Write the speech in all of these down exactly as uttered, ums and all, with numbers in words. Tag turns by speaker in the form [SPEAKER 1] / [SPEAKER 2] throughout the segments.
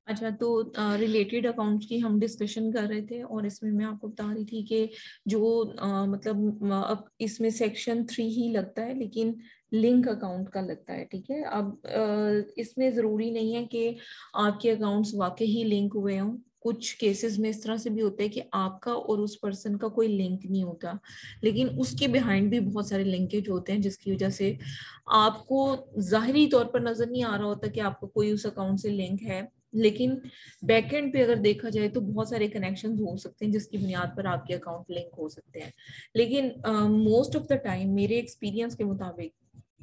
[SPEAKER 1] अच्छा, तो related accounts की हम डिस्कशन कर रहे थे और इसमें मैं आपको बता रही थी कि जो uh, मतलब uh, अब इसमें सेक्शन थ्री ही लगता है लेकिन लिंक अकाउंट का लगता है। ठीक है, अब uh, इसमें ज़रूरी नहीं है कि आपके अकाउंट्स वाकई ही लिंक हुए हों। कुछ केसेस में इस तरह से भी होता है कि आपका और उस पर्सन का कोई लिंक नहीं होता, लेकिन उसके बिहाइंड भी बहुत सारे लिंकेज होते हैं जिसकी वजह से आपको जाहिरी तौर पर नजर नहीं आ रहा होता कि आपका कोई उस अकाउंट से लिंक है, लेकिन बैकएंड पे अगर देखा जाए तो बहुत सारे कनेक्शंस हो सकते हैं जिसकी बुनियाद पर आपके अकाउंट लिंक हो सकते हैं। लेकिन मोस्ट ऑफ द टाइम मेरे एक्सपीरियंस के मुताबिक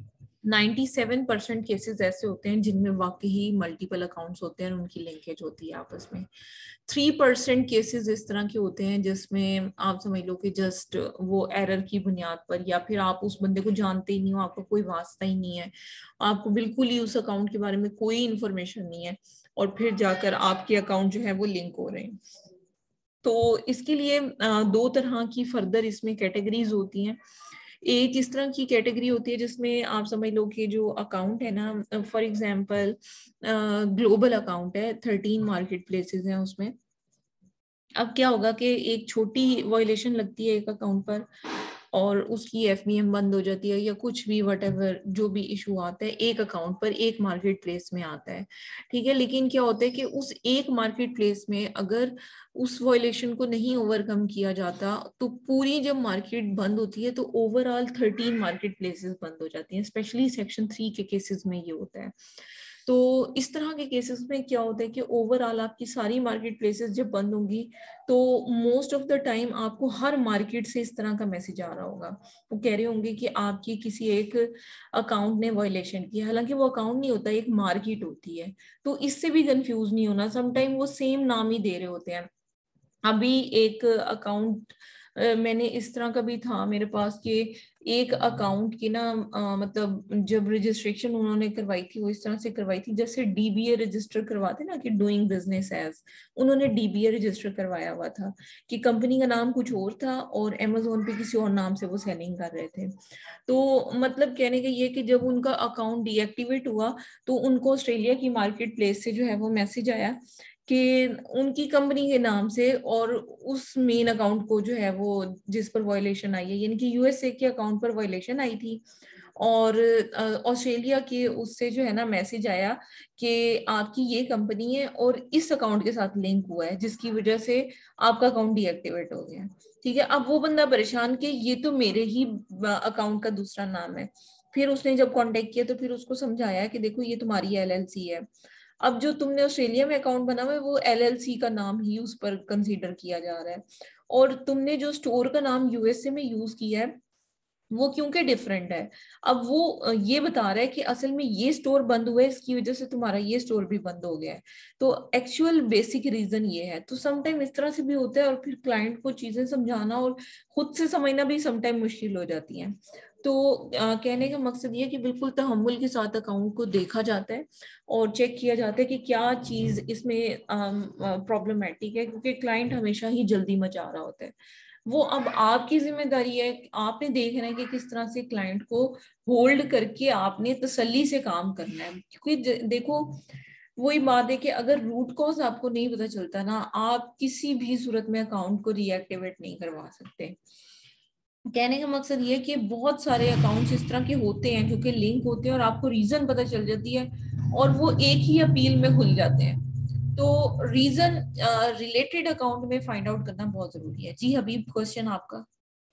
[SPEAKER 1] सत्तानवे परसेंट केसेस ऐसे होते हैं जिनमें वाकई मल्टीपल अकाउंट्स होते हैं और उनकी लिंकेज होती है आपस में। थ्री परसेंट केसेस इस तरह के होते हैं जिसमें आप समझ लो कि जस्ट वो एरर की बुनियाद पर, या फिर आप उस बंदे को जानते ही नहीं हो, आपका कोई वास्ता ही नहीं है, आपको बिल्कुल ही उस अकाउंट के बारे में कोई इंफॉर्मेशन नहीं है, और फिर जाकर आपके अकाउंट जो है वो लिंक हो रहे हैं। तो इसके लिए दो तरह की फर्दर इसमें कैटेगरीज होती हैं। एक इस तरह की कैटेगरी होती है जिसमें आप समझ लो कि जो अकाउंट है ना, फॉर एग्जांपल ग्लोबल अकाउंट है, थर्टीन मार्केट प्लेसेस हैं उसमें। अब क्या होगा कि एक छोटी वायलेशन लगती है एक अकाउंट पर और उसकी एफबीएम बंद हो जाती है या कुछ भी वटएवर जो भी इशू आता है एक अकाउंट पर एक मार्केट प्लेस में आता है। ठीक है, लेकिन क्या होता है कि उस एक मार्केट प्लेस में अगर उस वायलेशन को नहीं ओवरकम किया जाता तो पूरी जब मार्केट बंद होती है तो ओवरऑल थर्टीन मार्केट प्लेसेस बंद हो जाती हैं। स्पेशली सेक्शन थ्री के केसेस में ये होता है। तो इस तरह के केसेस में क्या होता है कि ओवरऑल आपकी सारी मार्केट प्लेसेस जब बंद होंगी तो मोस्ट ऑफ द टाइम आपको हर मार्केट से इस तरह का मैसेज आ रहा होगा। वो कह रहे होंगे कि आपकी किसी एक अकाउंट ने वायलेशन किया, हालांकि वो अकाउंट नहीं होता, एक मार्केट होती है। तो इससे भी कंफ्यूज नहीं होना, समटाइम वो सेम नाम ही दे रहे होते हैं। अभी एक अकाउंट मैंने इस तरह का भी था मेरे पास कि एक अकाउंट की ना अ, मतलब जब रजिस्ट्रेशन उन्होंने करवाई थी वो इस तरह से करवाई थी जैसे डीबीए रजिस्टर करवाते ना कि डूइंग बिजनेस एज, उन्होंने डीबीए रजिस्टर करवाया हुआ था कि कंपनी का नाम कुछ और था और अमेजोन पे किसी और नाम से वो सेलिंग कर रहे थे। तो मतलब कहने का ये कि जब उनका अकाउंट डीएक्टिवेट हुआ तो उनको ऑस्ट्रेलिया की मार्केट प्लेस से जो है वो मैसेज आया कि उनकी कंपनी के नाम से और उस मेन अकाउंट को जो है वो जिस पर वायलेशन आई है, यानी कि यूएसए के अकाउंट पर वायलेशन आई थी और ऑस्ट्रेलिया के उससे जो है ना मैसेज आया कि आपकी ये कंपनी है और इस अकाउंट के साथ लिंक हुआ है जिसकी वजह से आपका अकाउंट डीएक्टिवेट हो गया। ठीक है, अब वो बंदा परेशान कि ये तो मेरे ही अकाउंट का दूसरा नाम है। फिर उसने जब कांटेक्ट किया तो फिर उसको समझाया कि देखो ये तुम्हारी एलएलसी है, अब जो तुमने ऑस्ट्रेलिया में अकाउंट बना हुआ है वो एलएलसी का नाम ही उस पर कंसीडर किया जा रहा है, और तुमने जो स्टोर का नाम यूएसए में यूज किया है वो क्योंकि डिफरेंट है। अब वो ये बता रहा है कि असल में ये स्टोर बंद हुआ है इसकी वजह से तुम्हारा ये स्टोर भी बंद हो गया है। तो एक्चुअल बेसिक रीजन ये है। तो समटाइम इस तरह से भी होता है और फिर क्लाइंट को चीजें समझाना और खुद से समझना भी समटाइम मुश्किल हो जाती है। तो आ, कहने का मकसद ये कि बिल्कुल तहम्मुल के साथ अकाउंट को देखा जाता है और चेक किया जाता है कि क्या चीज इसमें प्रॉब्लमेटिक है, क्योंकि क्लाइंट हमेशा ही जल्दी मचा रहा होता है। वो अब आपकी जिम्मेदारी है, आपने देखना है कि किस तरह से क्लाइंट को होल्ड करके आपने तसल्ली से काम करना है। क्योंकि देखो वही बात है कि अगर रूट कॉज आपको नहीं पता चलता ना, आप किसी भी सूरत में अकाउंट को रीएक्टिवेट नहीं करवा सकते। कहने का मकसद ये कि बहुत सारे अकाउंट्स इस तरह के होते हैं जो कि लिंक होते हैं और आपको रीजन पता चल जाती है और वो एक ही अपील में खुल जाते हैं। तो रीजन रिलेटेड अकाउंट में फाइंड आउट करना बहुत जरूरी है। जी हबीब, क्वेश्चन आपका।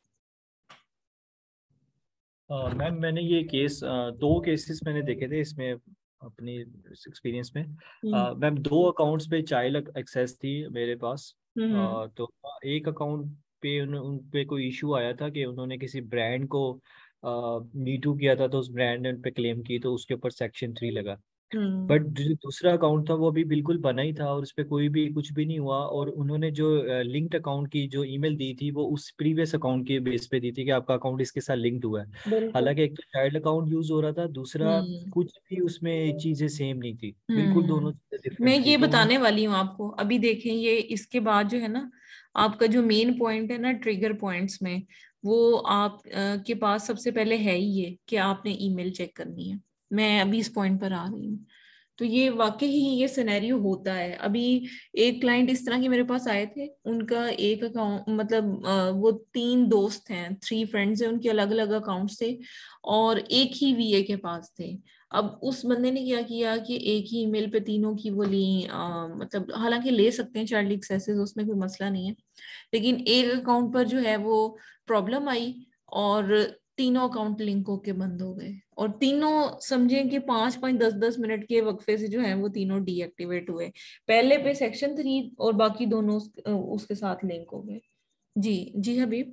[SPEAKER 2] मैम मैंने ये केस दो केसेस मैंने देखे थे इसमें अपनी एक्सपीरियंस में।
[SPEAKER 1] हम्म
[SPEAKER 2] मैम दो अकाउंट्स पे चाइल्ड एक्सेस थी मेरे पास। अ,
[SPEAKER 1] हम्म
[SPEAKER 2] तो एक अकाउंट पे उन, उन पे कोई इशू आया था कि उन्होंने किसी ब्रांड को मी टू किया था, तो उस ब्रांड ने उन पे क्लेम की, तो उसके ऊपर सेक्शन थ्री लगा।
[SPEAKER 1] हम्म
[SPEAKER 2] बट जो दूसरा अकाउंट था वो अभी बिल्कुल बना ही था और उस पर कोई भी कुछ भी नहीं हुआ, और उन्होंने जो लिंक्ड अकाउंट की जो ईमेल दी थी वो उस प्रीवियस अकाउंट के बेस पे दी थी कि आपका अकाउंट इसके साथ लिंक्ड हुआ है।
[SPEAKER 1] बिल्कुल।
[SPEAKER 2] हालांकि एक तो चाइल्ड अकाउंट यूज हो रहा था, दूसरा
[SPEAKER 1] हम्म
[SPEAKER 2] कुछ भी उसमें चीजें सेम नहीं थी, बिल्कुल दोनों चीजें
[SPEAKER 1] हम्म मैं
[SPEAKER 2] डिफरेंट थी।
[SPEAKER 1] ये
[SPEAKER 2] तो उन
[SPEAKER 1] बताने वाली हूँ आपको, अभी देखें ये इसके बाद जो है ना आपका जो मेन पॉइंट है ना ट्रिगर पॉइंट्स में, वो आप अ, के पास सबसे पहले है ही ये कि आपने ईमेल चेक करनी है। मैं अभी इस पॉइंट पर आ रही हूँ। तो ये वाकई ही ये सिनेरियो होता है। अभी एक क्लाइंट इस तरह के मेरे पास आए थे, उनका एक अकाउंट मतलब अ, वो तीन दोस्त हैं, थ्री फ्रेंड्स हैं, उनके अलग अलग अकाउंट्स थे और एक ही वीए के पास थे। अब उस बंदे ने क्या किया कि एक ही ईमेल पे तीनों की वो ली, अ, मतलब हालांकि ले सकते हैं चाइल्ड एक्सेसेस, उसमें कोई मसला नहीं है, लेकिन एक अकाउंट पर जो है वो प्रॉब्लम आई और तीनों अकाउंट लिंक होके बंद हो गए, और तीनों समझें कि पांच पांच दस दस मिनट के वक्फे से जो है वो तीनों डीएक्टिवेट हुए। पहले पे सेक्शन थ्री और बाकी दोनों उस, उसके साथ लिंक हो गए। जी जी हबीब।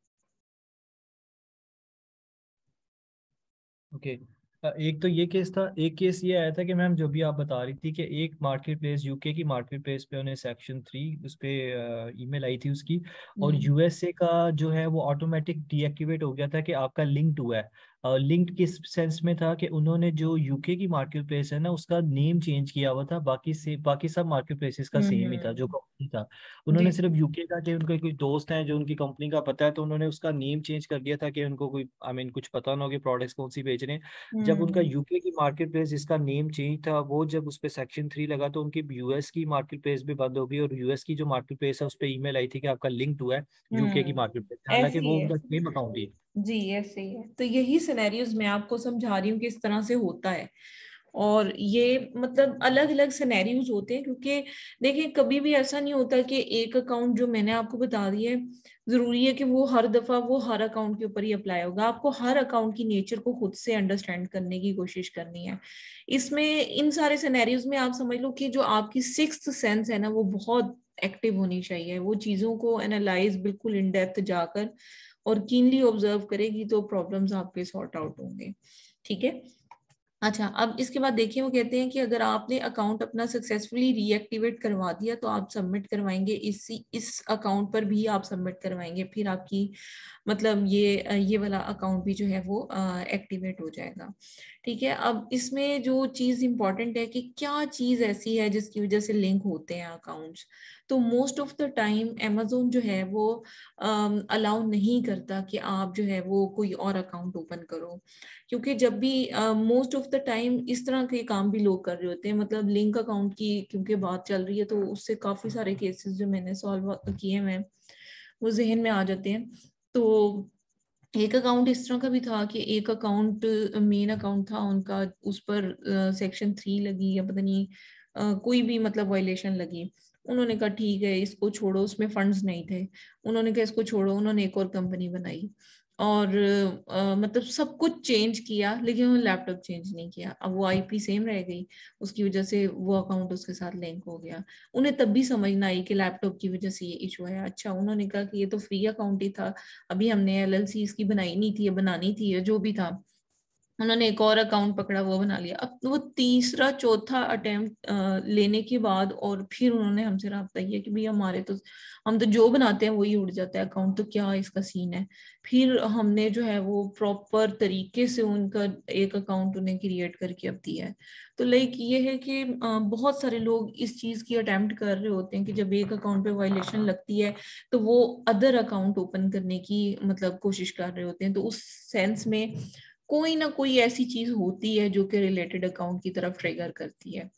[SPEAKER 2] ओके। एक तो ये केस था, एक केस ये आया था कि मैम जो भी आप बता रही थी कि एक मार्केट प्लेस, यूके की मार्केट प्लेस पे उन्हें सेक्शन थ्री उस पे ईमेल आई थी उसकी, और
[SPEAKER 1] हम्म
[SPEAKER 2] यूएसए का जो है वो ऑटोमेटिक डीएक्टिवेट हो गया था कि आपका लिंक्ड हुआ है। लिंक्ड किस सेंस में था कि उन्होंने जो यूके की मार्केट प्लेस है ना उसका नेम चेंज किया हुआ था, बाकी से बाकी सब मार्केट प्लेसेस का
[SPEAKER 1] हम्म
[SPEAKER 2] सेम ही था जो
[SPEAKER 1] हम्म,
[SPEAKER 2] कंपनी था।
[SPEAKER 1] जी
[SPEAKER 2] उन्होंने सिर्फ यूके का, कि उनके कोई दोस्त हैं जो उनकी कंपनी का पता है, तो उन्होंने उसका नेम चेंज कर दिया था कि उनको कोई आई मीन कुछ पता ना हो कि प्रोडक्ट्स कौन सी बेच रहे हैं। जब उनका
[SPEAKER 1] हम्म
[SPEAKER 2] यूके की मार्केट प्लेस जिसका नेम चेंज था वो जब उस पे सेक्शन थ्री लगा तो उनकी यूएस की मार्केट प्लेस भी बंद हो गई, और यूएस की जो मार्केट प्लेस है उस पे ईमेल आई थी कि आपका लिंक्ड हुआ है यूके की
[SPEAKER 1] हम्म
[SPEAKER 2] मार्केट प्लेस, हालांकि
[SPEAKER 1] ऐसे ही
[SPEAKER 2] वो
[SPEAKER 1] है।
[SPEAKER 2] उनका सेम अकाउंट ही है।
[SPEAKER 1] जी ऐसे ही है। तो यही सिनेरियोज मैं आपको समझा रही हूँ कि इस तरह से होता है, और ये मतलब अलग अलग सिनेरियोज होते हैं, क्योंकि देखिए कभी भी ऐसा नहीं होता कि एक अकाउंट जो मैंने आपको बता दिया है जरूरी है कि वो हर दफा वो हर अकाउंट के ऊपर ही अप्लाई होगा। आपको हर अकाउंट की नेचर को खुद से अंडरस्टैंड करने की कोशिश करनी है। इसमें इन सारे सिनेरियोज में आप समझ लो कि जो आपकी सिक्स्थ सेंस है ना वो बहुत एक्टिव होनी चाहिए, वो चीजों को एनालाइज बिल्कुल इन डेप्थ जाकर और कीनली ऑब्जर्व करेगी तो प्रॉब्लम्स आपके सॉर्ट आउट होंगे। ठीक है। अच्छा, अब इसके बाद देखिए वो कहते हैं कि अगर आपने अकाउंट अपना सक्सेसफुली रीएक्टिवेट करवा दिया तो आप सबमिट करवाएंगे, इसी इस अकाउंट पर भी आप सबमिट करवाएंगे, फिर आपकी मतलब ये ये वाला अकाउंट भी जो है वो एक्टिवेट हो जाएगा। ठीक है। अब इसमें जो चीज इंपॉर्टेंट है कि क्या चीज ऐसी है जिसकी वजह से लिंक होते हैं अकाउंट्स। तो most of the time Amazon जो है वो अलाउ नहीं करता कि आप जो है वो कोई और अकाउंट ओपन करो, क्योंकि जब भी मोस्ट ऑफ द टाइम इस तरह के काम भी लोग कर रहे होते हैं, मतलब लिंक अकाउंट की क्योंकि बात चल रही है तो उससे काफी सारे केसेस जो मैंने सॉल्व किए हैं वो जहन में आ जाते हैं। तो एक अकाउंट इस तरह का भी था कि एक अकाउंट मेन अकाउंट था उनका, उस पर सेक्शन थ्री लगी या पता नहीं अ, कोई भी मतलब वायलेशन लगी। उन्होंने कहा ठीक है इसको छोड़ो, उसमें फंड्स नहीं थे, उन्होंने कहा इसको छोड़ो, उन्होंने एक और कंपनी बनाई और अ, मतलब सब कुछ चेंज किया लेकिन उन्होंने लैपटॉप चेंज नहीं किया। अब वो आईपी सेम रह गई, उसकी वजह से वो अकाउंट उसके साथ लिंक हो गया। उन्हें तब भी समझ ना आई कि लैपटॉप की वजह से ये इशू है। अच्छा, उन्होंने कहा कि ये तो फ्री अकाउंट ही था, अभी हमने एलएलसी इसकी बनाई नहीं थी या बनानी थी या जो भी था, उन्होंने एक और अकाउंट पकड़ा वो बना लिया। अब वो तीसरा चौथा अटेम्प्ट लेने के बाद और फिर उन्होंने हमसे रब्ता किया कि भैया हमारे तो हम तो जो बनाते हैं वही उड़ जाता है अकाउंट, तो क्या इसका सीन है। फिर हमने जो है वो प्रॉपर तरीके से उनका एक अकाउंट उन्हें क्रिएट करके अब दिया है। तो लाइक ये है कि अ, बहुत सारे लोग इस चीज की अटेम्प्ट कर रहे होते हैं कि जब एक अकाउंट पे वायलेशन लगती है तो वो अदर अकाउंट ओपन करने की मतलब कोशिश कर रहे होते हैं। तो उस सेंस में कोई ना कोई ऐसी चीज होती है जो कि रिलेटेड अकाउंट की तरफ ट्रिगर करती है,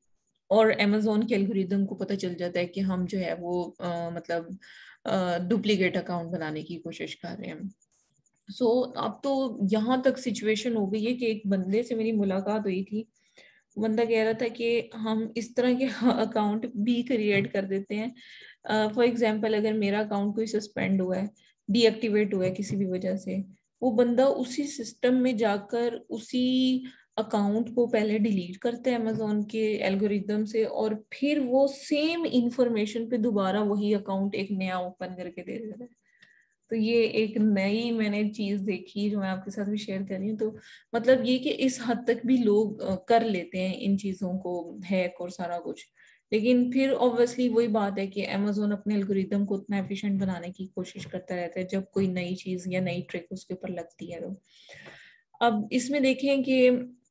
[SPEAKER 1] और अमेजोन के एल्गोरिदम को पता चल जाता है कि हम जो है वो अ, मतलब डुप्लीकेट अकाउंट बनाने की कोशिश कर रहे हैं। सो so, अब तो यहाँ तक सिचुएशन हो गई है कि एक बंदे से मेरी मुलाकात हुई थी, बंदा कह रहा था कि हम इस तरह के अकाउंट भी क्रिएट कर देते हैं। फॉर एग्जांपल अगर मेरा अकाउंट कोई सस्पेंड हुआ है, डीएक्टिवेट हुआ है किसी भी वजह से, वो बंदा उसी सिस्टम में जाकर उसी अकाउंट को पहले डिलीट करता है अमेजोन के एल्गोरिदम से, और फिर वो सेम इंफॉर्मेशन पे दोबारा वही अकाउंट एक नया ओपन करके दे देता है। तो ये एक नई मैंने चीज देखी जो मैं आपके साथ भी शेयर कर रही हूँ। तो मतलब ये कि इस हद तक भी लोग अ, कर लेते हैं इन चीजों को, हैक और सारा कुछ। लेकिन फिर ऑब्वियसली वही बात है कि अमेजोन अपने एल्गोरिदम को उतना एफिशिएंट बनाने की कोशिश करता रहता है जब कोई नई चीज या नई ट्रिक उसके ऊपर लगती है। तो अब इसमें देखें कि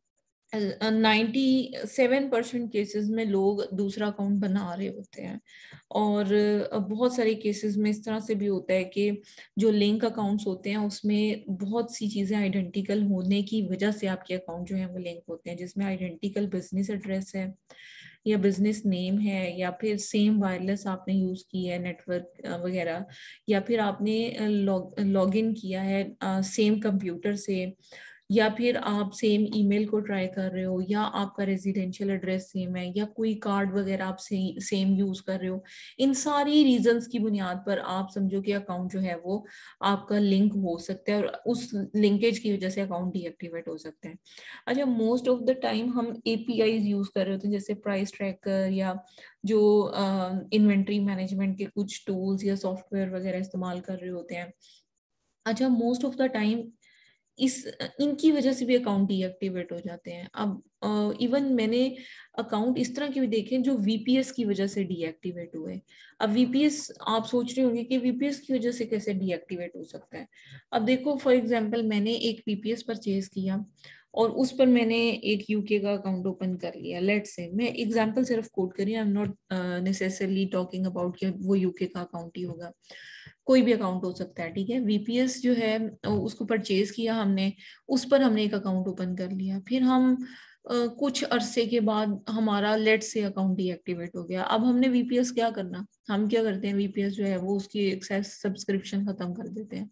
[SPEAKER 1] नाइन्टी सेवन परसेंट केसेस में लोग दूसरा अकाउंट बना रहे होते हैं, और बहुत सारे केसेस में इस तरह से भी होता है कि जो लिंक अकाउंट्स होते हैं उसमें बहुत सी चीजें आइडेंटिकल होने की वजह से आपके अकाउंट जो है वो लिंक होते हैं, जिसमें आइडेंटिकल बिजनेस एड्रेस है या बिजनेस नेम है, या फिर सेम वायरलेस आपने यूज की है नेटवर्क वगैरह, या फिर आपने लॉग लॉग इन किया है सेम कंप्यूटर से, या फिर आप सेम ईमेल को ट्राई कर रहे हो, या आपका रेजिडेंशियल एड्रेस सेम है, या कोई कार्ड वगैरह आप से, सेम यूज कर रहे हो। इन सारी रीजंस की बुनियाद पर आप समझो कि अकाउंट जो है वो आपका लिंक हो सकता है, और उस लिंकेज की वजह से अकाउंट डीएक्टिवेट हो सकता है। अच्छा, मोस्ट ऑफ द टाइम हम एपीआईज यूज कर रहे होते हैं, जैसे प्राइस ट्रैकर या जो इन्वेंट्री uh, मैनेजमेंट के कुछ टूल्स या सॉफ्टवेयर वगैरह इस्तेमाल कर रहे होते हैं। अच्छा, मोस्ट ऑफ द टाइम इस इनकी वजह से भी अकाउंट डीएक्टिवेट हो जाते हैं। अब इवन uh, मैंने अकाउंट इस तरह के भी देखे जो वीपीएस की वजह से डीएक्टिवेट हुए। अब वीपीएस आप सोच रहे होंगे कि वीपीएस की वजह से कैसे डीएक्टिवेट हो सकता है। अब देखो, फॉर एग्जांपल मैंने एक वीपीएस परचेज किया और उस पर मैंने एक यूके का अकाउंट ओपन कर लिया। लेट्स से मैं एग्जांपल सिर्फ कोट करी, I am not necessarily talking about कि वो यूके का अकाउंट ही होगा, कोई भी अकाउंट हो सकता है, ठीक है। वीपीएस जो है उसको परचेज किया हमने, उस पर हमने एक अकाउंट ओपन कर लिया, फिर हम uh, कुछ अरसे के बाद हमारा लेट से अकाउंट डीएक्टिवेट हो गया। अब हमने वीपीएस क्या करना, हम क्या करते हैं, वीपीएस जो है वो उसकी एक्सेस सब्सक्रिप्शन खत्म कर देते हैं।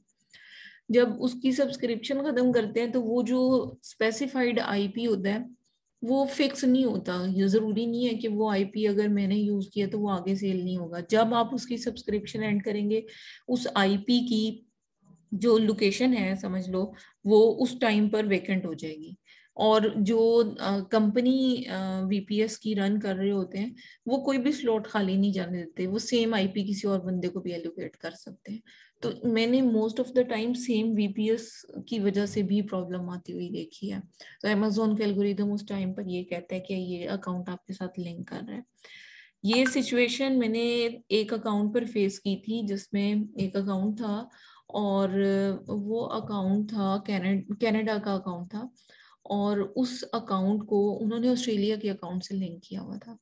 [SPEAKER 1] जब उसकी सब्सक्रिप्शन खत्म करते हैं तो वो जो स्पेसिफाइड आईपी होता है वो फिक्स नहीं होता। ये जरूरी नहीं है कि वो आईपी अगर मैंने यूज किया तो वो आगे सेल नहीं होगा। जब आप उसकी सब्सक्रिप्शन एंड करेंगे, उस आईपी की जो लोकेशन है समझ लो वो उस टाइम पर वेकेंट हो जाएगी, और जो कंपनी वीपीएस की रन कर रहे होते हैं वो कोई भी स्लॉट खाली नहीं जाने देते, वो सेम आईपी किसी और बंदे को भी एलोकेट कर सकते हैं। तो मैंने most of the time same VPS की वजह से भी प्रॉब्लम आती हुई देखी है। तो अमेजोन का एल्गोरिदम उस टाइम पर ये कहता है कि ये अकाउंट आपके साथ लिंक कर रहा है। ये सिचुएशन मैंने एक अकाउंट पर फेस की थी, जिसमें एक अकाउंट था और वो अकाउंट था कनाडा का अकाउंट था, और उस अकाउंट को उन्होंने ऑस्ट्रेलिया के अकाउंट से लिंक किया हुआ था।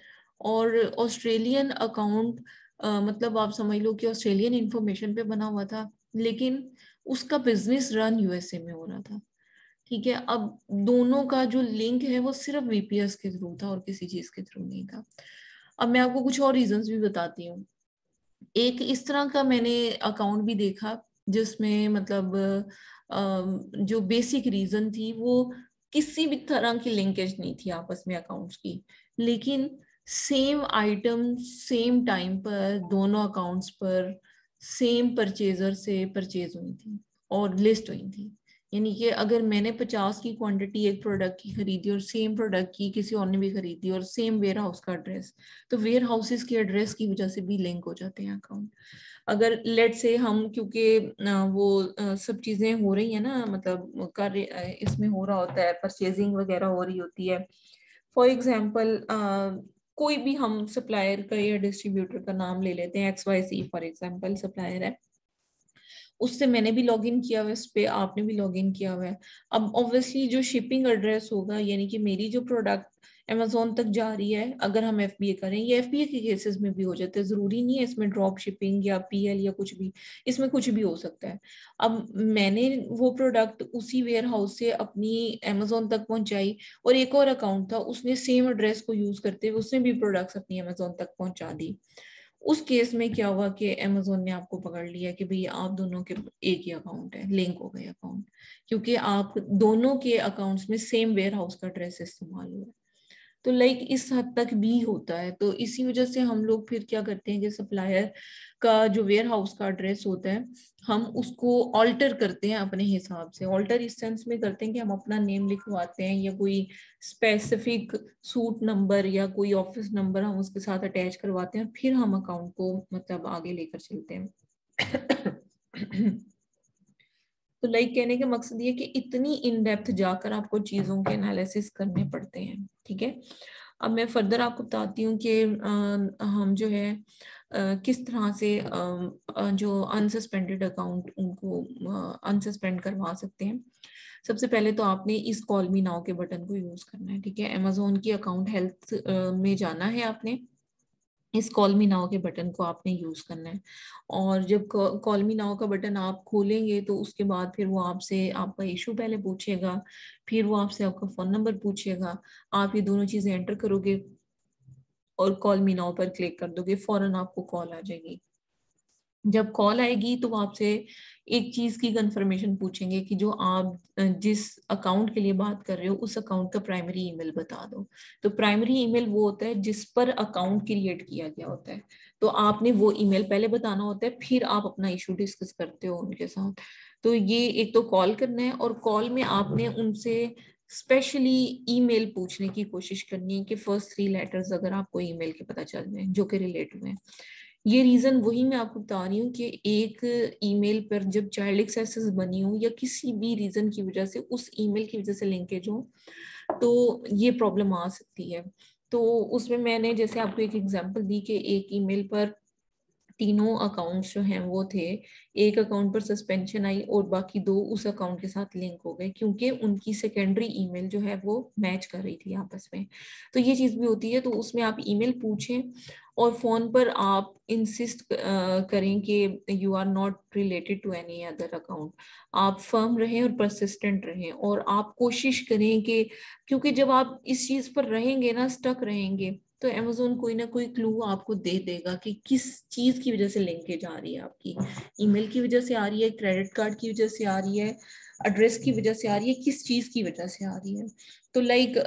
[SPEAKER 1] और ऑस्ट्रेलियन अकाउंट मतलब आप समझ लो कि ऑस्ट्रेलियन इंफॉर्मेशन पे बना हुआ था, लेकिन उसका बिजनेस रन यूएसए में हो रहा था, ठीक है। अब दोनों का जो लिंक है वो सिर्फ वीपीएस के थ्रू था और किसी चीज के थ्रू नहीं था। अब मैं आपको कुछ और रीजंस भी बताती हूँ। एक इस तरह का मैंने अकाउंट भी देखा जिसमें मतलब जो बेसिक रीजन थी वो किसी भी तरह की लिंकेज नहीं थी आपस में अकाउंट्स की, लेकिन सेम आइटम सेम टाइम पर दोनों अकाउंट्स पर सेम परचेजर से परचेज हुई थी और लिस्ट हुई थी। यानी कि अगर मैंने पचास की क्वांटिटी एक प्रोडक्ट की खरीदी और सेम प्रोडक्ट की किसी और ने भी खरीदी और सेम वेयर हाउस का एड्रेस, तो वेयर हाउसेस के एड्रेस की वजह से भी लिंक हो जाते हैं अकाउंट। अगर लेट से हम, क्योंकि वो सब चीजें हो रही है ना, मतलब कार्य इसमें हो रहा होता है, परचेजिंग वगैरह हो रही होती है। फॉर एग्जाम्पल कोई भी हम सप्लायर का या डिस्ट्रीब्यूटर का नाम ले लेते हैं, X Y C for example supplier है, उससे मैंने भी लॉगिन किया हुआ है, उस पर आपने भी लॉगिन किया हुआ है। अब ऑब्वियसली जो शिपिंग एड्रेस होगा, यानी कि मेरी जो प्रोडक्ट अमेजोन तक जा रही है, अगर हम एफबीए करें, ये एफबीए के केसेस में भी हो जाते हैं, जरूरी नहीं है इसमें ड्रॉप शिपिंग या पीएल या कुछ भी, इसमें कुछ भी हो सकता है। अब मैंने वो प्रोडक्ट उसी वेयर हाउस से अपनी अमेजोन तक पहुंचाई, और एक और अकाउंट था उसने सेम एड्रेस को यूज करते हुए उसने भी प्रोडक्ट्स अपनी अमेजोन तक पहुंचा दी। उस केस में क्या हुआ कि अमेजोन ने आपको पकड़ लिया कि भाई आप दोनों के एक ही अकाउंट है, लिंक हो गए अकाउंट, क्योंकि आप दोनों के अकाउंट्स में सेम वेयर हाउस का एड्रेस इस्तेमाल हुआ है। तो लाइक इस हद तक भी होता है। तो इसी वजह से हम लोग फिर क्या करते हैं कि सप्लायर का जो वेयर हाउस का एड्रेस होता है हम उसको ऑल्टर करते हैं अपने हिसाब से। ऑल्टर इस सेंस में करते हैं कि हम अपना नेम लिखवाते हैं या कोई स्पेसिफिक सूट नंबर या कोई ऑफिस नंबर हम उसके साथ अटैच करवाते हैं, फिर हम अकाउंट को मतलब आगे लेकर चलते हैं। तो लाइक कहने का मकसद ये कि इतनी इन डेप्थ जाकर आपको चीजों के एनालिसिस करने पड़ते हैं, ठीक है। अब मैं फर्दर आपको बताती हूँ कि हम जो है Uh, किस तरह से uh, uh, जो अनसस्पेंडेड अकाउंट उनको अनसस्पेंड uh, करवा सकते हैं। सबसे पहले तो आपने इस कॉल मी नाउ के बटन को यूज करना है, ठीक है। अमेजोन की अकाउंट हेल्थ में जाना है आपने, इस कॉल मी नाउ के बटन को आपने यूज करना है। और जब कॉल मी नाउ का बटन आप खोलेंगे तो उसके बाद फिर वो आपसे आपका इशू पहले पूछेगा, फिर वो आपसे आपका फोन नंबर पूछेगा, आप ये दोनों चीजें एंटर करोगे और कॉल मी नाउ पर क्लिक कर दोगे, फौरन आपको कॉल आ जाएगी। जब कॉल आएगी तो वो आपसे एक चीज की कंफर्मेशन पूछेंगे कि जो आप जिस अकाउंट के लिए बात कर रहे हो उस अकाउंट का प्राइमरी ईमेल बता दो। तो प्राइमरी ईमेल वो होता है जिस पर अकाउंट क्रिएट किया गया होता है, तो आपने वो ईमेल पहले बताना होता है, फिर आप अपना इशू डिस्कस करते हो उनके साथ। तो ये एक तो कॉल करना है, और कॉल में आपने उनसे स्पेशली ईमेल पूछने की कोशिश करनी है कि फर्स्ट थ्री लेटर्स अगर आपको ईमेल के पता चल जाए जो कि रिलेटिव है। ये रीजन वही मैं आपको बता रही हूँ कि एक ईमेल पर जब चाइल्ड एक्सेस बनी हो या किसी भी रीजन की वजह से उस ईमेल की वजह से लिंकेज हो तो ये प्रॉब्लम आ सकती है। तो उसमें मैंने जैसे आपको एक एग्जांपल दी कि एक ईमेल पर तीनों अकाउंट्स जो हैं वो थे, एक अकाउंट पर सस्पेंशन आई और बाकी दो उस अकाउंट के साथ लिंक हो गए क्योंकि उनकी सेकेंडरी ईमेल जो है वो मैच कर रही थी आपस में। तो ये चीज भी होती है, तो उसमें आप ईमेल पूछें और फोन पर आप इंसिस्ट करें कि you are not related to any other account. आप फर्म रहें और परसिस्टेंट रहें, और आप कोशिश करें कि, क्योंकि जब आप इस चीज पर रहेंगे ना, स्टक रहेंगे, तो अमेजोन कोई ना कोई क्लू आपको दे देगा कि किस चीज की वजह से लिंकेज आ रही है आपकी। ईमेल की वजह से आ रही है, क्रेडिट कार्ड की वजह से आ रही है, एड्रेस की वजह से आ रही है, किस चीज की वजह से आ रही है। तो लाइक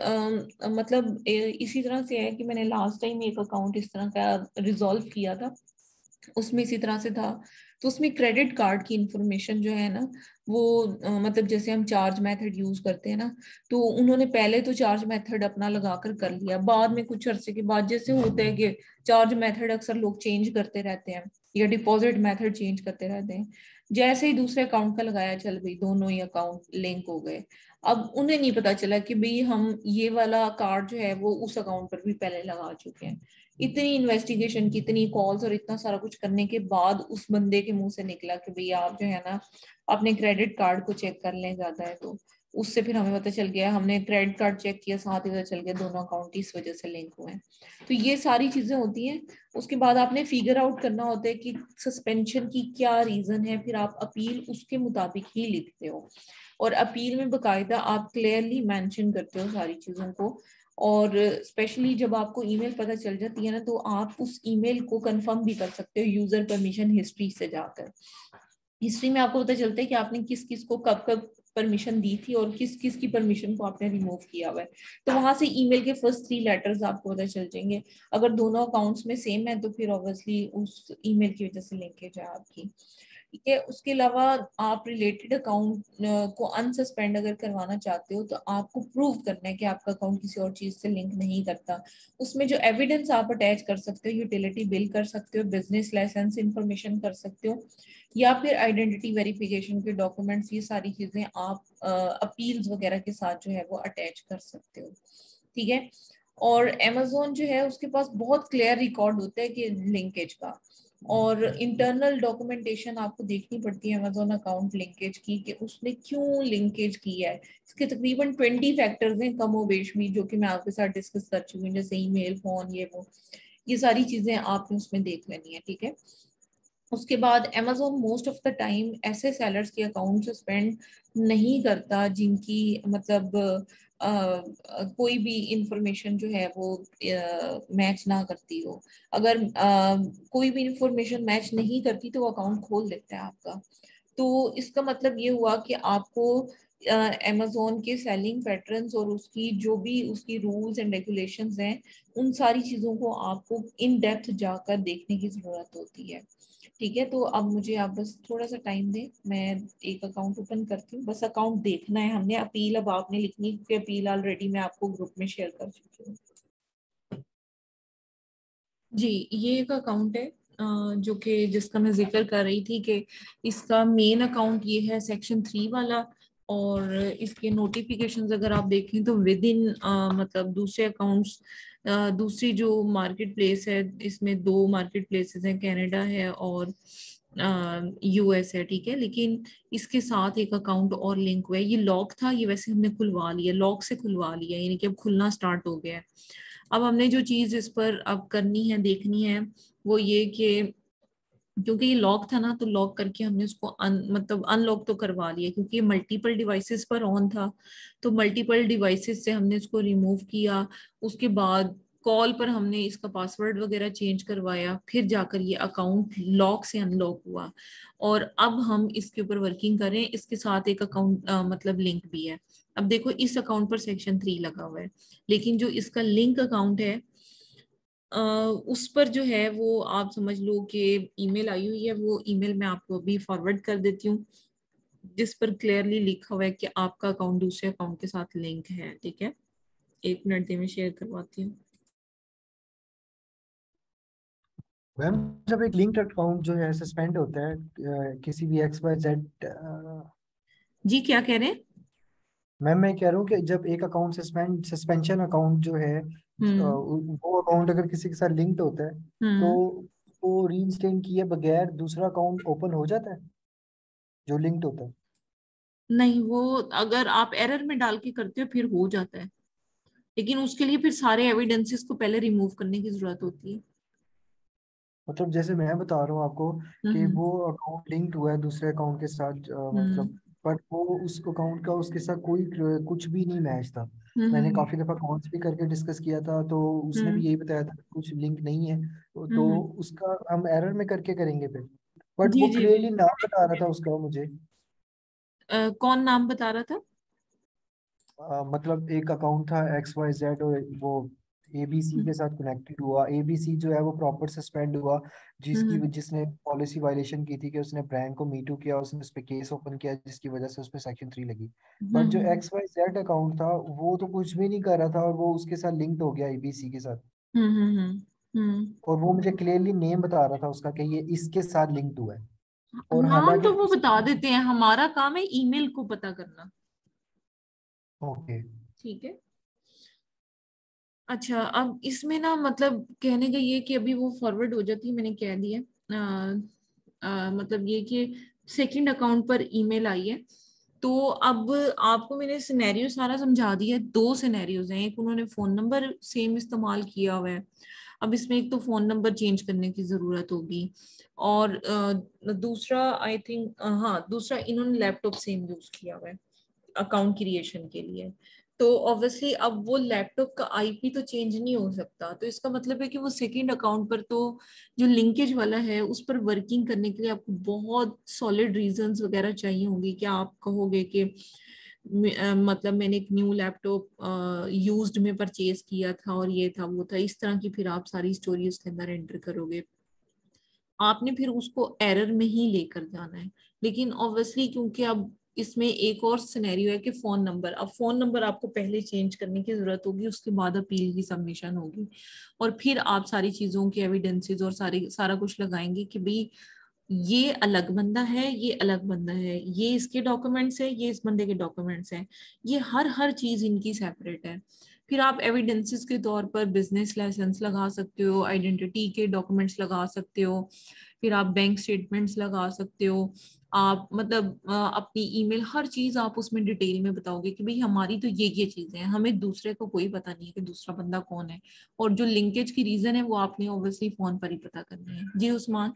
[SPEAKER 1] मतलब ए, इसी तरह से है कि मैंने लास्ट टाइम एक अकाउंट इस तरह का रिजॉल्व किया था, उसमें इसी तरह से था। तो उसमें क्रेडिट कार्ड की इंफॉर्मेशन जो है ना वो अ, मतलब जैसे हम चार्ज मेथड यूज करते हैं ना, तो उन्होंने पहले तो चार्ज मेथड अपना लगाकर कर लिया, बाद में कुछ अरसे के बाद जैसे होता है कि चार्ज मेथड अक्सर लोग चेंज करते रहते हैं या डिपॉजिट मेथड चेंज करते रहते हैं, जैसे ही दूसरे अकाउंट का लगाया चल भाई दोनों ही अकाउंट लिंक हो गए। अब उन्हें नहीं पता चला कि भाई हम ये वाला कार्ड जो है वो उस अकाउंट पर भी पहले लगा चुके हैं। इतनी इन्वेस्टिगेशन की, इतनी कॉल्स और इतना सारा कुछ करने के बाद उस बंदे के मुंह से निकला कि भाई आप जो है ना अपने क्रेडिट कार्ड को चेक कर लें ज्यादा है तो। उससे फिर हमें पता चल गया, हमने क्रेडिट कार्ड चेक किया, साथ ही पता चल गया दोनों अकाउंट इस वजह से लिंक हुए हैं। तो ये सारी चीजें होती हैं। उसके बाद आपने फिगर आउट करना होता है कि सस्पेंशन की क्या रीजन है, फिर आप अपील उसके मुताबिक ही लिखते हो, और अपील में बकायदा आप क्लियरली मेंशन करते हो सारी चीजों को। और स्पेशली जब आपको ईमेल पता चल जाती है ना तो आप उस ईमेल को कंफर्म भी कर सकते हो यूजर परमिशन हिस्ट्री से जाकर। हिस्ट्री में आपको पता चलता है कि आपने किस किस को कब कब परमिशन दी थी और किस किस की परमिशन को आपने रिमूव किया हुआ है। तो वहां से ईमेल के फर्स्ट थ्री लेटर्स आपको पता चल जाएंगे। अगर दोनों अकाउंट्स में सेम है तो फिर ऑब्वियसली उस ईमेल की वजह से लिंकेज है आपकी, ठीक है। उसके अलावा आप रिलेटेड अकाउंट को अनसस्पेंड अगर करवाना चाहते हो तो आपको प्रूव करना है कि आपका अकाउंट किसी और चीज से लिंक नहीं करता। उसमें जो एविडेंस आप अटैच कर सकते हो, यूटिलिटी बिल कर सकते हो, बिजनेस लाइसेंस इंफॉर्मेशन कर सकते हो, या फिर आइडेंटिटी वेरिफिकेशन के डॉक्यूमेंट्स, ये सारी चीजें आप अपील्स वगैरह के साथ जो है वो अटैच कर सकते हो, ठीक है। और अमेजोन जो है उसके पास बहुत क्लियर रिकॉर्ड होता है कि लिंकेज का, और इंटरनल डॉक्यूमेंटेशन आपको देखनी पड़ती है अमेजोन अकाउंट लिंकेज की कि उसने क्यों लिंकेज किया है। इसके तकरीबन ट्वेंटी फैक्टर्स हैं कम बेश भी, जो कि मैं आपके साथ डिस्कस कर चुकी हूँ, जैसे ईमेल, फोन, ये वो, ये सारी चीजें आपने उसमें देख लेनी है, ठीक है। उसके बाद Amazon most of the time ऐसे सेलर्स के अकाउंट सस्पेंड नहीं करता जिनकी मतलब आ, कोई भी इंफॉर्मेशन जो है वो मैच ना करती हो। अगर आ, कोई भी इंफॉर्मेशन मैच नहीं करती तो वो अकाउंट खोल देता है आपका। तो इसका मतलब ये हुआ कि आपको अमेजोन के सेलिंग पैटर्न्स और उसकी जो भी उसकी रूल्स एंड रेगुलेशंस हैं उन सारी चीजों को आपको इन डेप्थ जाकर देखने की जरूरत होती है, ठीक है। तो अब मुझे आप बस थोड़ा सा टाइम दें, मैं एक अकाउंट ओपन करती हूँ, बस अकाउंट देखना है हमने। अपील अब आपने लिखनी, क्योंकि अपील ऑलरेडी मैं आपको ग्रुप में शेयर कर चुकी हूँ। जी, ये एक अकाउंट है जो कि जिसका मैं जिक्र कर रही थी कि इसका मेन अकाउंट ये है सेक्शन थ्री वाला, और इसके नोटिफिकेशंस अगर आप देखें तो विद इन मतलब दूसरे अकाउंट्स, दूसरी जो मार्केट प्लेस है, इसमें दो मार्केट प्लेसेस हैं, कनाडा है और यूएस है, ठीक है, लेकिन इसके साथ एक अकाउंट और लिंक हुआ है। ये लॉक था, ये वैसे हमने खुलवा लिया, लॉक से खुलवा लिया, यानी कि अब खुलना स्टार्ट हो गया है। अब हमने जो चीज इस पर अब करनी है, देखनी है, वो ये कि क्योंकि ये लॉक था ना, तो लॉक करके हमने उसको अन, मतलब अनलॉक तो करवा लिया, क्योंकि ये मल्टीपल डिवाइसेस पर ऑन था। तो मल्टीपल डिवाइसेस से हमने इसको रिमूव किया। उसके बाद कॉल पर हमने इसका पासवर्ड वगैरह चेंज करवाया, फिर जाकर ये अकाउंट लॉक से अनलॉक हुआ। और अब हम इसके ऊपर वर्किंग करें। इसके साथ एक अकाउंट मतलब लिंक भी है। अब देखो, इस अकाउंट पर सेक्शन थ्री लगा हुआ है, लेकिन जो इसका लिंक अकाउंट है अ, उस पर जो है वो आप समझ लो कि ईमेल आई हुई है। वो ईमेल मैं आपको अभी फॉरवर्ड कर देती हूँ, जिस पर क्लियरली लिखा हुआ है कि आपका अकाउंट दूसरे अकाउंट के साथ लिंक है, ठीक है। एक मिनट दे, मैं शेयर करवाती हूँ।
[SPEAKER 3] मैम जब एक लिंक्ड अकाउंट जो है सस्पेंड होता है अ, किसी भी एक्स वाई जेड,
[SPEAKER 1] जी क्या कह रहे हैं?
[SPEAKER 3] मैम मैं कह रहा हूँ कि जब एक अकाउंट सस्पेंड सस्पेंशन अकाउंट जो है अ,
[SPEAKER 1] हम्म।
[SPEAKER 3] वो अकाउंट अगर किसी के साथ लिंक्ड होता है तो
[SPEAKER 1] हम्म।
[SPEAKER 3] वो रीइंस्टेट किए बगैर दूसरा अकाउंट ओपन हो जाता है जो लिंक्ड होता है।
[SPEAKER 1] नहीं, वो अगर आप एरर में डाल के करते हो फिर हो जाता है, लेकिन उसके लिए फिर सारे एविडेंसेस को पहले रिमूव करने की जरूरत होती है।
[SPEAKER 3] मतलब जैसे मैं बता रहा हूँ आपको कि
[SPEAKER 1] हम्म।
[SPEAKER 3] वो अकाउंट लिंक्ड हुआ है दूसरे अकाउंट के साथ, अ,
[SPEAKER 1] हम्म।
[SPEAKER 3] मतलब पर वो उस अकाउंट का उसके साथ कोई कुछ भी नहीं मैच था। मैंने
[SPEAKER 1] हम्म।
[SPEAKER 3] काफी दफा कॉल्स भी करके डिस्कस किया था तो उसने भी
[SPEAKER 1] हम्म।
[SPEAKER 3] यही बताया था कि कुछ लिंक नहीं है, तो, तो
[SPEAKER 1] हम्म।
[SPEAKER 3] उसका हम एरर में करके करेंगे फिर। बट
[SPEAKER 1] जी
[SPEAKER 3] वो
[SPEAKER 1] जी
[SPEAKER 3] क्लियरली
[SPEAKER 1] बिल्कुल।
[SPEAKER 3] नाम बता रहा था उसका मुझे।
[SPEAKER 1] अ, कौन नाम बता रहा था?
[SPEAKER 3] अ, मतलब एक अकाउंट था एक्स वाई जेड और वो एबीसी के साथ कनेक्टेड हुआ। एबीसी जो है वो प्रॉपर सस्पेंड हुआ, जिसकी
[SPEAKER 1] हम्म।
[SPEAKER 3] जिसने पॉलिसी वायलेशन की थी कि उसने बैंक को मीटू किया, उसने उस पर केस ओपन किया जिसकी वजह से उस पर सेक्शन थ्री लगी। बट जो
[SPEAKER 1] हम्म।
[SPEAKER 3] एक्स वाई जेड अकाउंट था वो तो कुछ भी नहीं कर रहा था और वो उसके साथ लिंक्ड हो गया एबीसी के साथ।
[SPEAKER 1] हम्म। हम्म। हम्म।
[SPEAKER 3] और वो मुझे क्लियरली नेम बता रहा था उसका कि ये इसके साथ लिंक्ड हुआ है। और
[SPEAKER 1] नाम
[SPEAKER 3] हालांकि
[SPEAKER 1] तो वो
[SPEAKER 3] उस
[SPEAKER 1] बता देते हैं, हमारा काम है ईमेल को पता करना।
[SPEAKER 3] ओके।
[SPEAKER 1] ठीक है। अच्छा, अब इसमें ना मतलब कहने का ये कि अभी वो फॉरवर्ड हो जाती है, मैंने कह दिया। अ, अ, मतलब ये कि सेकंड अकाउंट पर ईमेल आई है। तो अब आपको मैंने सिनेरियो सारा समझा दिया है। दो सिनेरियोज हैं, एक उन्होंने फोन नंबर सेम इस्तेमाल किया हुआ है। अब इसमें एक तो फोन नंबर चेंज करने की जरूरत होगी, और अ, दूसरा आई थिंक, हाँ, दूसरा इन्होंने लैपटॉप सेम यूज किया हुआ है अकाउंट क्रिएशन के लिए। तो ऑब्वियसली अब वो लैपटॉप का आईपी तो चेंज नहीं हो सकता, तो इसका मतलब है कि वो सेकंड अकाउंट पर तो जो लिंकेज वाला है उस पर वर्किंग करने के लिए आपको बहुत सॉलिड रीजंस वगैरह चाहिए होंगे कि आप कहोगे कि मे- अ, मतलब मैंने एक न्यू लैपटॉप यूज्ड में परचेज किया था और ये था वो था, इस तरह की फिर आप सारी स्टोरी उसके अंदर एंटर करोगे। आपने फिर उसको एरर में ही लेकर जाना है। लेकिन ऑब्वियसली क्योंकि अब इसमें एक और सिनेरियो है कि फोन नंबर, अब फोन नंबर आपको पहले चेंज करने की जरूरत होगी, उसके बाद अपील की सबमिशन होगी, और फिर आप सारी चीजों के एविडेंसेस और सारी सारा कुछ लगाएंगे कि भाई ये अलग बंदा है, ये अलग बंदा है, ये इसके डॉक्यूमेंट्स है, ये इस बंदे के डॉक्यूमेंट्स हैं। ये हर हर चीज इनकी सेपरेट है। फिर आप एविडेंसेस के तौर पर बिजनेस लाइसेंस लगा सकते हो, आइडेंटिटी के डॉक्यूमेंट्स लगा सकते हो, फिर आप बैंक स्टेटमेंट्स लगा सकते हो। आप मतलब अ, अपनी ईमेल, हर चीज आप उसमें डिटेल में बताओगे कि भाई हमारी तो ये ये चीजें हैं, हमें दूसरे को कोई पता नहीं है कि दूसरा बंदा कौन है। और जो लिंकेज की रीजन है वो आपने ऑब्वियसली फोन पर ही पता करनी है। जी उस्मान।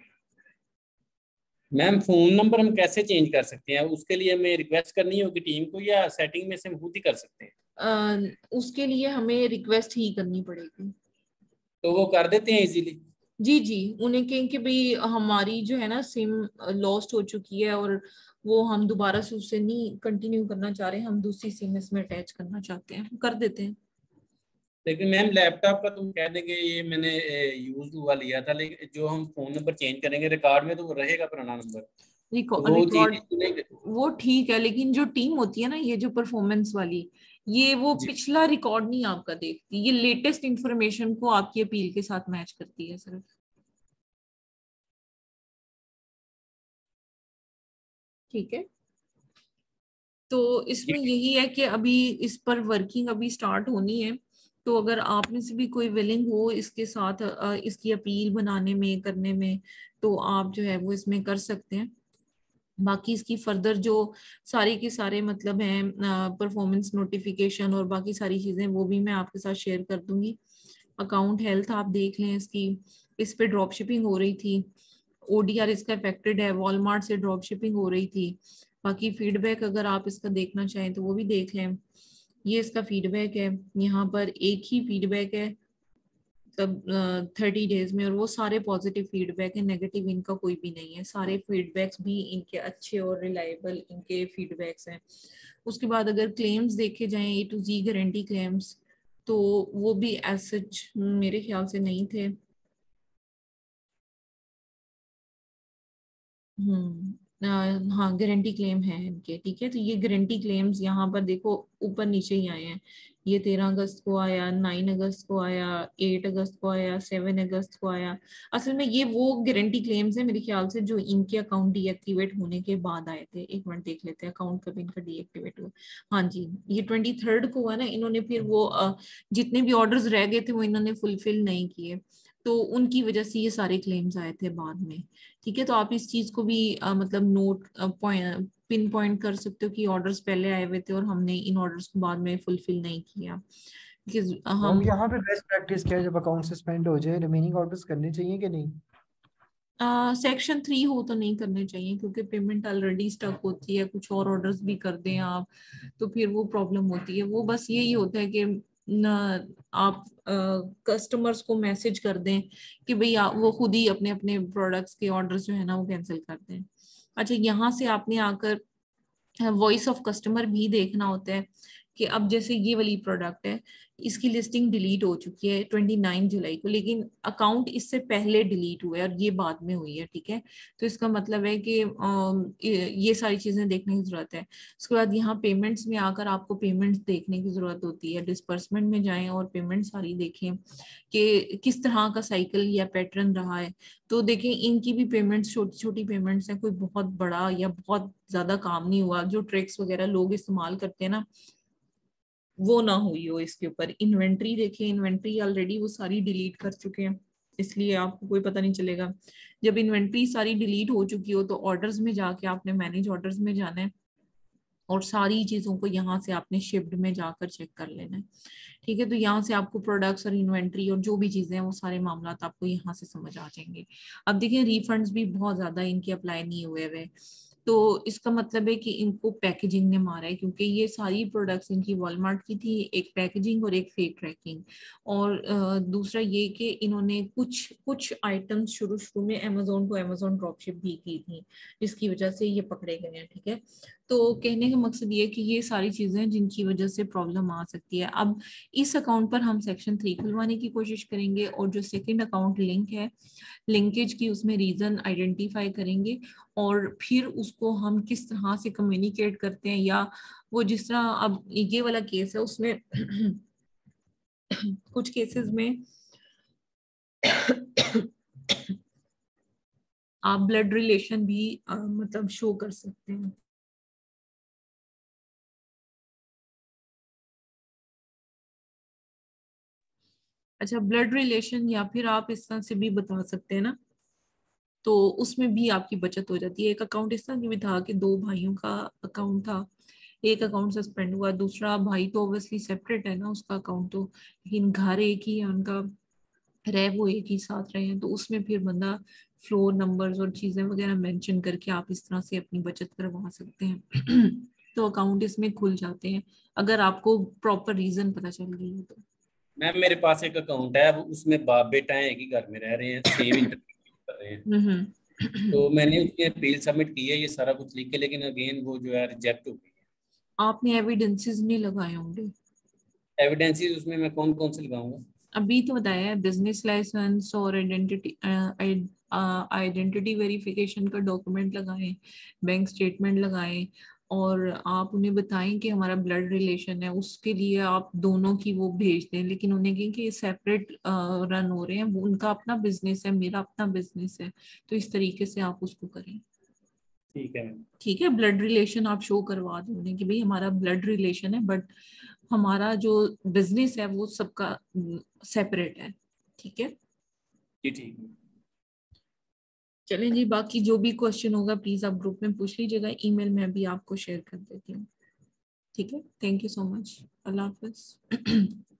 [SPEAKER 4] मैम फोन नंबर हम कैसे चेंज कर सकते हैं? उसके लिए हमें रिक्वेस्ट करनी होगी टीम को, या सेटिंग में से हम खुद ही कर सकते हैं?
[SPEAKER 1] अ, उसके लिए हमें रिक्वेस्ट ही करनी पड़ेगी।
[SPEAKER 4] तो वो कर देते हैं इजीली?
[SPEAKER 1] जी जी, उन्हें कहें कि भाई हमारी जो है ना सिम लॉस्ट हो चुकी है, और वो हम दोबारा से उससे नहीं कंटिन्यू करना चाह रहे हैं, हम दूसरी सिम इसमें अटैच करना चाहते हैं, कर देते हैं।
[SPEAKER 4] लेकिन मैम लैपटॉप का तुम कह देंगे ये मैंने यूज हुआ लिया था, लेकिन जो हम फोन नंबर चेंज करेंगे रिकॉर्ड में तो वो रहेगा पुराना नंबर, तो वो
[SPEAKER 1] रिकॉर्ड
[SPEAKER 4] चीज नहीं।
[SPEAKER 1] वो ठीक है, लेकिन जो टीम होती है ना, ये जो परफॉर्मेंस वाली, ये वो
[SPEAKER 4] जी।
[SPEAKER 1] पिछला रिकॉर्ड नहीं आपका देखती, ये लेटेस्ट इंफॉर्मेशन को आपकी अपील के साथ मैच करती है सिर्फ। ठीक है। तो
[SPEAKER 4] जी।
[SPEAKER 1] इसमें यही है कि अभी इस पर वर्किंग अभी स्टार्ट होनी है। तो अगर आप में से भी कोई विलिंग हो इसके साथ अ, इसकी अपील बनाने में, करने में, तो आप जो है वो इसमें कर सकते हैं। बाकी इसकी फर्दर जो सारे के सारे मतलब हैं परफॉर्मेंस नोटिफिकेशन और बाकी सारी चीजें वो भी मैं आपके साथ शेयर कर दूंगी। अकाउंट हेल्थ आप देख लें इसकी, इस पे ड्रॉप शिपिंग हो रही थी, ओडीआर इसका इफेक्टेड है, वॉलमार्ट से ड्रॉप शिपिंग हो रही थी। बाकी फीडबैक अगर आप इसका देखना चाहें तो वो भी देख लें। ये इसका फीडबैक है, यहाँ पर एक ही फीडबैक है तब थर्टी डेज में, और वो सारे पॉजिटिव फीडबैक है, नेगेटिव इनका कोई भी नहीं है। सारे फीडबैक्स भी इनके अच्छे और रिलायबल इनके फीडबैक्स हैं। उसके बाद अगर क्लेम्स देखे जाएं, A to Z guarantee claims, तो वो भी एज सच मेरे ख्याल से नहीं थे। हम्म हाँ गारंटी क्लेम है इनके, ठीक है। तो ये गारंटी क्लेम्स यहाँ पर देखो ऊपर नीचे ही आए हैं। ये तेरह अगस्त को आया, नाइन अगस्त को आया, एट अगस्त को आया, सेवन अगस्त को आया। असल में ये वो गारंटी क्लेम्स है मेरे ख्याल से जो इनके अकाउंट डीएक्टिवेट होने के बाद आए थे। एक मिनट देख लेते हैं अकाउंट कब इनका डीएक्टिवेट हुआ। हाँ जी, ये ट्वेंटी थर्ड को हुआ ना। इन्होंने फिर वो अ, जितने भी ऑर्डर्स रह गए थे वो इन्होंने फुलफिल नहीं किए, तो उनकी वजह से ये सारे क्लेम्स आए थे बाद में। ठीक है, तो आप इस चीज को भी आ, मतलब नोट पॉइंट पिन पॉइंट कर सकते हो कि ऑर्डर्स पहले आए हुए थे और हमने इन ऑर्डर्स को बाद में फुलफिल नहीं किया। Because
[SPEAKER 3] हम
[SPEAKER 1] हम
[SPEAKER 3] यहाँ पे बेस्ट प्रैक्टिस क्या है, जब अकाउंट सस्पेंड हो जाए रिमेनिंग ऑर्डर्स करने चाहिए कि नहीं?
[SPEAKER 1] सेक्शन थ्री हो तो नहीं करने चाहिए, क्योंकि पेमेंट ऑलरेडी स्टक होती है। कुछ और ऑर्डर्स भी कर दें आप तो फिर वो प्रॉब्लम होती है। वो बस यही होता है कि न आप कस्टमर्स को मैसेज कर दें कि भाई आप वो खुद ही अपने अपने प्रोडक्ट्स के ऑर्डर्स जो है ना वो कैंसिल कर दें। अच्छा, यहाँ से आपने आकर वॉइस ऑफ कस्टमर भी देखना होता है कि अब जैसे ये वाली प्रोडक्ट है, इसकी लिस्टिंग डिलीट हो चुकी है उनतीस जुलाई को, लेकिन अकाउंट इससे पहले डिलीट हुआ है और ये बाद में हुई है। ठीक है, तो इसका मतलब है कि अम, ये ये सारी चीजें देखने की जरूरत है। उसके बाद यहाँ पेमेंट्स में आकर आपको पेमेंट्स देखने की जरूरत होती है। डिस्पर्समेंट में जाएं और पेमेंट सारी देखें कि किस तरह का साइकिल या पैटर्न रहा है। तो देखें इनकी भी पेमेंट्स छोटी छोटी पेमेंट्स हैं, कोई बहुत बड़ा या बहुत ज्यादा काम नहीं हुआ। जो ट्रिक्स वगैरह लोग इस्तेमाल करते हैं ना वो ना हुई हो इसके ऊपर। इन्वेंट्री देखिए, इन्वेंट्री ऑलरेडी वो सारी डिलीट कर चुके हैं, इसलिए आपको कोई पता नहीं चलेगा। जब इन्वेंट्री सारी डिलीट हो चुकी हो तो ऑर्डर्स में जाके आपने मैनेज ऑर्डर्स में जाना है और सारी चीजों को यहाँ से आपने शिफ्ट में जाकर चेक कर लेना है। ठीक है, तो यहाँ से आपको प्रोडक्ट्स और इन्वेंट्री और जो भी चीजें हैं वो सारे मामला आपको यहाँ से समझ आ जाएंगे। अब देखिए रिफंड्स भी बहुत ज्यादा इनके अप्लाई नहीं हुए हुए, तो इसका मतलब है कि इनको पैकेजिंग ने मारा है, क्योंकि ये सारी प्रोडक्ट्स इनकी वॉलमार्ट की थी, एक पैकेजिंग और एक फेक ट्रैकिंग। और अ, दूसरा ये कि इन्होंने कुछ कुछ आइटम्स शुरू शुरू में अमेजोन को अमेजोन ड्रॉपशिप भी की थी, जिसकी वजह से ये पकड़े गए हैं। ठीक है, तो कहने का मकसद ये कि ये सारी चीजें जिनकी वजह से प्रॉब्लम आ सकती है। अब इस अकाउंट पर हम सेक्शन थ्री खुलवाने की कोशिश करेंगे और जो सेकंड अकाउंट लिंक है, लिंकेज की उसमें रीजन आइडेंटिफाई करेंगे और फिर उसको हम किस तरह से कम्युनिकेट करते हैं, या वो जिस तरह अब ये वाला केस है उसमें कुछ केसेस में आप ब्लड रिलेशन भी आ, मतलब शो कर सकते हैं। अच्छा, ब्लड रिलेशन या फिर आप इस तरह से भी बता सकते हैं ना, तो उसमें भी आपकी बचत हो जाती है। एक अकाउंट इस तरह की भी था कि दो भाइयों का अकाउंट था, एक अकाउंट सस्पेंड हुआ, दूसरा भाई तो ऑब्वियसली सेपरेट है ना उसका अकाउंट तो, लेकिन घर एक ही है उनका, रह वो एक ही साथ रहे हैं, तो उसमें फिर बंदा फ्लोर नंबर्स और चीजें वगैरह मेंशन करके आप इस तरह से अपनी बचत करवा सकते हैं। तो अकाउंट इसमें खुल जाते हैं अगर आपको प्रॉपर रीजन पता चल गई है तो।
[SPEAKER 4] मैम मेरे पास एक अकाउंट है, अब उसमें बाप बेटा है, एक ही घर में रह रहे हैं, सेम इंटरव्यू कर रहे हैं।
[SPEAKER 1] हम्म
[SPEAKER 4] तो मैंने उसकी अपील सबमिट की है, ये सारा कुछ लिख के, लेकिन अगेन वो जो है रिजेक्ट हो गई
[SPEAKER 1] आपने एविडेंसेस नहीं लगाए होंगे।
[SPEAKER 4] है। एविडेंसेस उसमें मैं कौन कौन से लगाऊंगा?
[SPEAKER 1] अभी तो बताया है, बिजनेस लाइसेंस और आइडेंटिटी आइडेंटिटी वेरिफिकेशन का डॉक्यूमेंट लगाएं, बैंक स्टेटमेंट लगाएं, और आप उन्हें बताएं कि हमारा ब्लड रिलेशन है, उसके लिए आप दोनों की वो भेज दें। लेकिन उन्हें कहें कि सेपरेट रन हो रहे हैं, वो उनका अपना बिजनेस है, मेरा अपना बिजनेस है, तो इस तरीके से आप उसको करें।
[SPEAKER 4] ठीक है मैम।
[SPEAKER 1] ठीक है, ब्लड रिलेशन आप शो करवा दें उन्हें कि भाई हमारा ब्लड रिलेशन है, बट हमारा जो बिजनेस है वो सबका सेपरेट है। ठीक है।
[SPEAKER 4] जी ठीक है।
[SPEAKER 1] चलें जी, बाकी जो भी क्वेश्चन होगा प्लीज आप ग्रुप में पूछ लीजिएगा, ईमेल में भी आपको शेयर कर देती हूँ। ठीक है, थैंक यू सो मच, अल्लाह हाफिज।